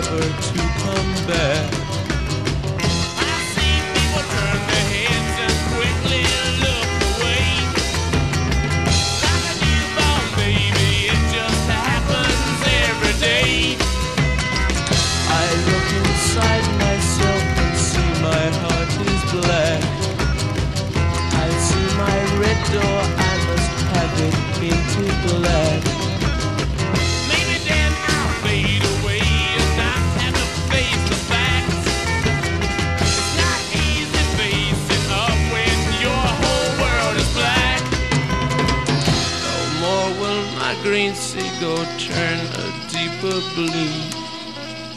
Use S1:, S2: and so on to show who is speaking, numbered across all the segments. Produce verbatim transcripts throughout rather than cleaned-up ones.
S1: never to come back.
S2: I see people turn their heads and quickly look away. Like a newborn baby, it just happens every day.
S1: I look inside myself and see my heart is black. I see my red door, I must have it painted black.
S2: Maybe then I'll fade away and not have to face the facts. It's not easy facing up when your whole world is black.
S1: No more will my green seagull turn a deeper blue.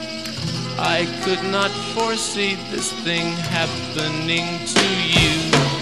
S1: I could not foresee this thing happening to you.